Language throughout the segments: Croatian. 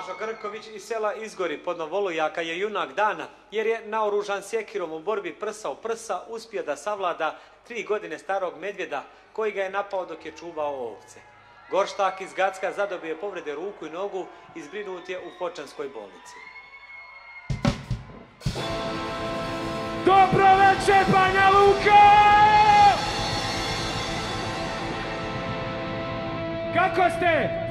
Blažo Grković iz sela Izgori pod Novolujaka je junak dana jer je naoružan sjekirom u borbi prsa u prsa uspio da savlada 3 godine starog medvjeda koji ga je napao dok je čuvao ovce. Gorštak iz Gacka zadobio je povrede ruku i nogu i zbrinut je u Fočanskoj bolnici. Dobro večer, Banja Luka! Kako ste?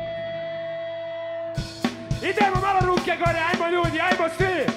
Idemo malo ruke gore, ajmo ljudi, ajmo svi!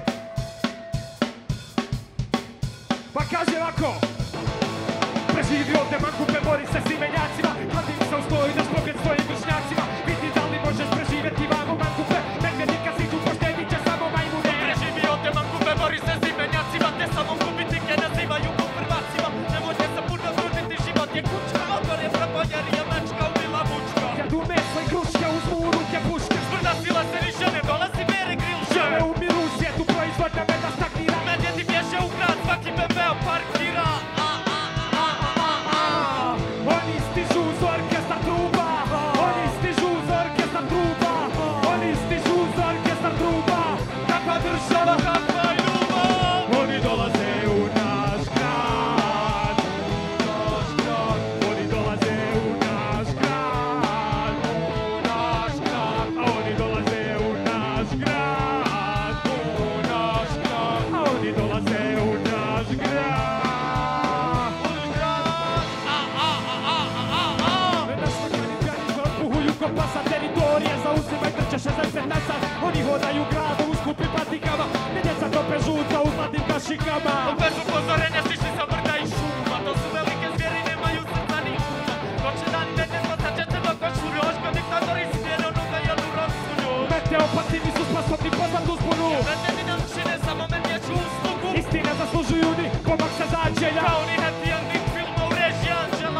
Pa kaže ovako. Preživi ovdje mangupe, bori se s imenjacima. Kladim se u stoji, daš pobjed svojim mišnjacima. Vidi da li možeš preživjeti vamo mangupe. Medvednika si tu poštedit će samo majmune. Preživi ovdje mangupe, bori se s imenjacima. Te samo gubitike nazivaju po prvacima. Nemojte se puno truditi, život je kućka. Odbor je propon jer je mačka ubila mučka. Jedu meso i kručke, uzmu u ruke puške. Zbrda sila se više ne dolazi, Bear Grylls. Žele umiru u svijetu, proizvodna meda stagnira. Medvjedi bježe u grad, svaki bebeo parkira. Oni stižu uz orkestar truba. Oni stižu uz orkestar truba. Oni stižu uz orkestar truba. Kakva država, Kakva je ljubav. oni dolaze u naš grad. Oni dolaze u naš grad. A oni dolaze u naš grad. A oni dolaze u naš grad. Kopa sa teritorije, zauzimaj trče 60 nasa. Oni hodaju gradom u skupim patikama. Ne djeca tope žuta u zlatnim kašikama. Bez upozorenja stišli sa brda i šuma. To su velike zvijeri, nemaju srca ni uma. Noće dan medvjed nosače crno ko šurjoško. Diktatori smjene onuda i onu rosulju. Meteopati nisu sposobni poznat uzbunu. Medvjedi nam čine samo medvjeđu uslugu. Istine zaslužuju ni pomak se začelja. Kao ni happy ending filma u režiji Anđela.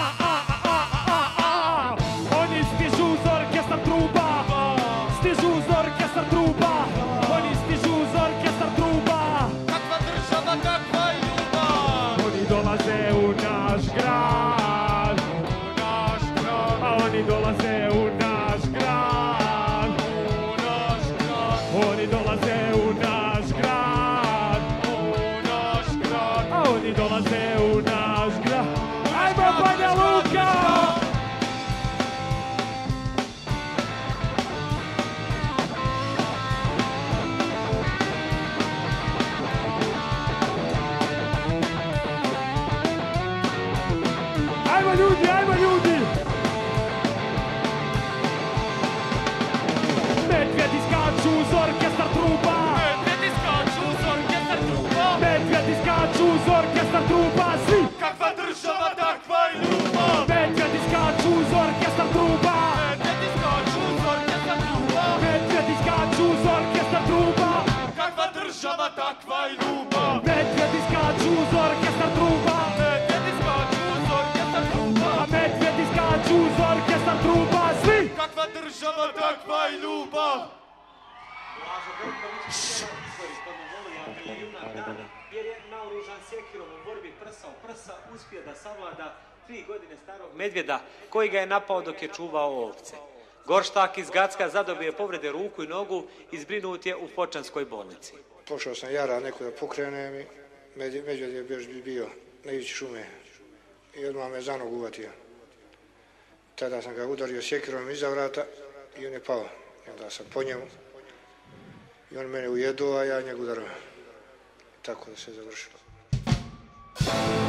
Oni stižu uz orkestar truba. Stižu uz orkestar truba. Oni stižu uz orkestar truba. Kakva država, kakva je ljubav. Oni dolaze u naš grad. A oni dolaze u naš grad. Oni dolaze u naš grad. A oni dolaze u naš grad. Ajmo Banja Luka! Ajmo ljudi, ajmo ljudi! Medvjedi skaču uz orkestar truba. Medvjedi skaču uz orkestar truba. Medvjedi skaču uz orkestar truba. Svi! Kakva država, takva je ljubav. Medvjedi skaču uz orkestar truba. Medvjedi skaču uz orkestar truba. Medvjedi skaču uz orkestar truba. Kakva država, takva je ljubav. Medvjedi skaču uz orkestar truba. Medvjedi skaču uz orkestar truba. A medvjedi skaču uz orkestar truba. Svi! Kakva država, takva je ljubav. Blažo Grković iz sela Izgori pod Novolujaka je junak dana jer je naoružan sjekirom u borbi prsa u prsa uspio da savlada 3 godine starog medvjeda koji ga je napao dok je čuvao ovce. Gorštak iz Gacka zadobio je povrede ruku i nogu i zbrinut je u Fočanskoj bolnici. Pošao sam jara neko da pokrenem i medvjed je bio na ivici šume i odmah me za nogu uvatio. Tada sam ga udario sjekirom iza vrata i on je pao. I onda sam po njemu i on mene ujedo, a ja njega udario. Tako da se završilo.